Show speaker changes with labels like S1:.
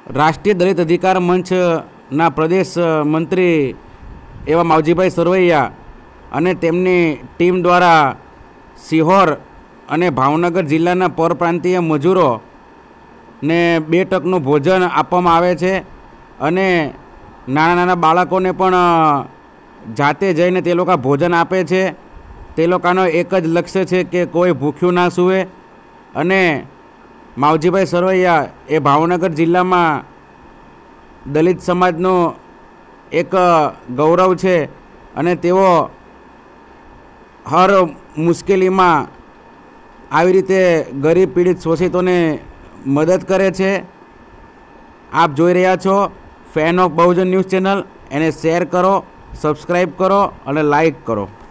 S1: રાષ્ટ્રીય દલિત અધિકાર મંચના પ્રદેશ મંત્રી એવા માવજીભાઈ સરવૈયા અને તેમની ટીમ દ્વારા સિહોર અને ભાવનગર જિલ્લાના પરપ્રાંતીય મજૂરોને 2 ટકનું ભોજન આપવામાં આવે છે અને નાના નાના બાળકોને પણ જાતે જઈને તે લોકો ભોજન આપે છે. તે લોકોનો એક જ લક્ષ્ય છે કે કોઈ ભૂખ્યું ના સૂવે. અને માવજીભાઈ સરવૈયા એ ભાવનગર જિલ્લામાં દલિત સમાજનું એક ગૌરવ છે અને તેઓ હર મુશ્કેલીમાં આવી રીતે ગરીબ પીડિત શોષિતોને મદદ કરે છે. આપ જોઈ રહ્યા છો fan of Bahujan news channel. એને શેર કરો, સબસ્ક્રાઈબ કરો અને લાઈક કરો.